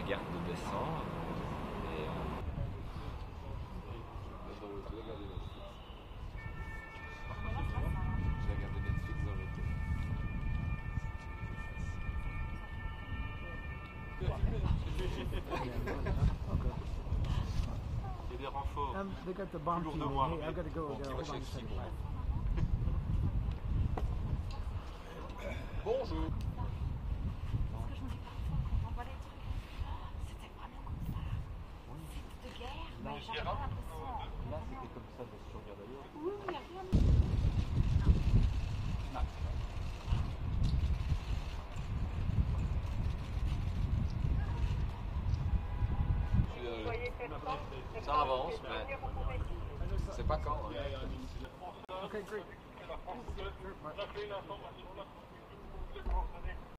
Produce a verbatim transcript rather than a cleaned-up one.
garde de dessin. Et, euh... J'ai regardé Netflix dans l'été. Il y a des renforts. Um, they got the bomb Plus team. lourd de moi. Hey, I've got to go. Bon, They're qui va hold on chez a second. Simon. Bonjour. Parce que je me dis parfois quand on voit les trucs, c'était vraiment comme ça. C'était de guerre, mais j'avais pas l'impression. Là, c'était comme ça, de se regarder ailleurs. Oui, oui, il n'y a rien. Ça avance, mais c'est pas quand. Hein. Okay, great.